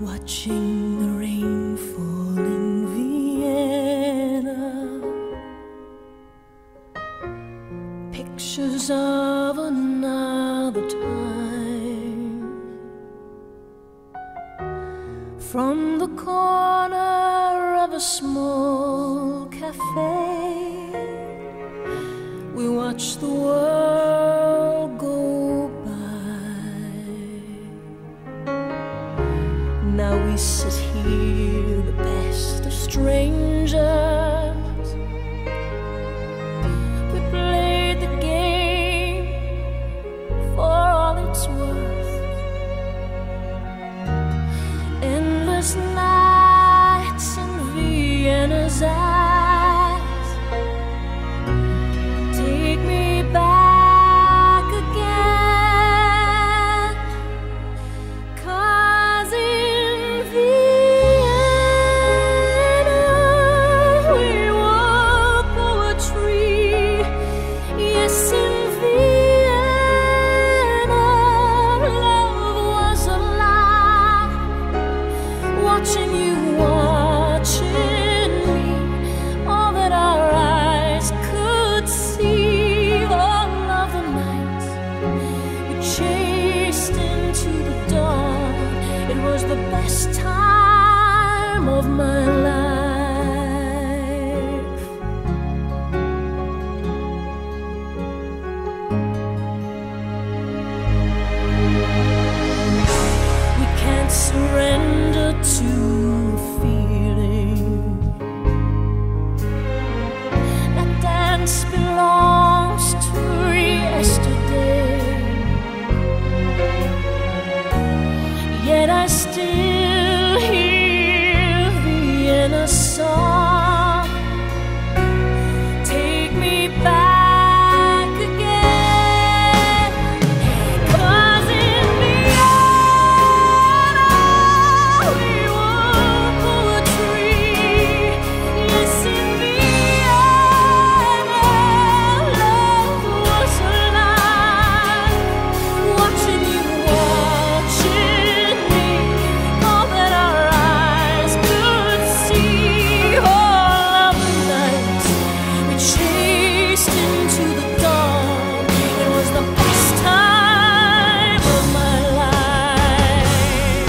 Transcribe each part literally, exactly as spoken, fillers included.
watching the rain fall in Vienna, pictures of another time. From the corner of a small cafe, we watch the world go by. Now we sit here, the best of strangers. We played the game for all it's worth. Endless nights in Vienna's eyes take me back again. 'Cause in Vienna we wrote poetry. Yes, in Vienna love was alive. Watching you, watching me, all that our eyes could see. All of the nights we chased into the dawn. It was the best time of my life. We can't surrender to a feeling. That dance belongs to yesterday. Yet I still hear Vienna song. Take me back again. 'Cause in Vienna we wrote poetry. Yes, in Vienna love was alive. Watching you, watching me, all that our eyes could see. All of the nights we chased into the dawn. It was the best time of my life.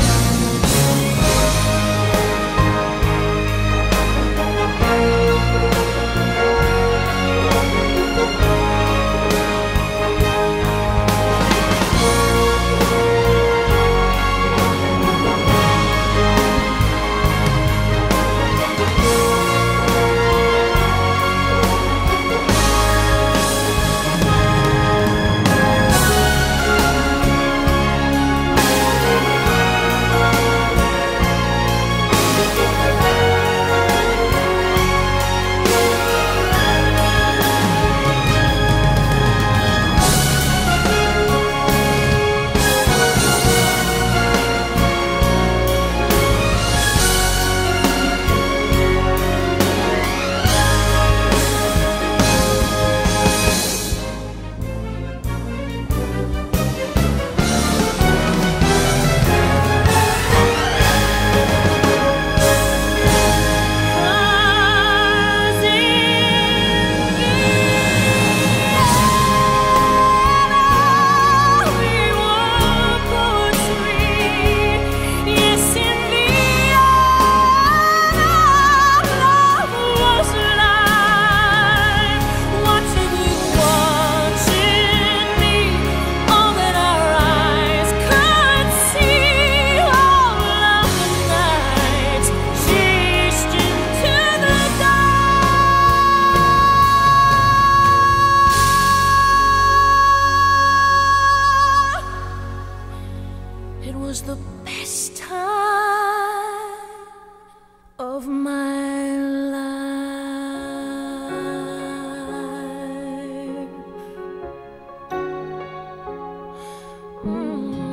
It was the best time of my life. Mm.